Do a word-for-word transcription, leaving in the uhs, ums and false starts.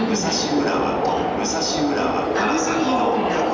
武蔵浦和と武蔵浦和金崎の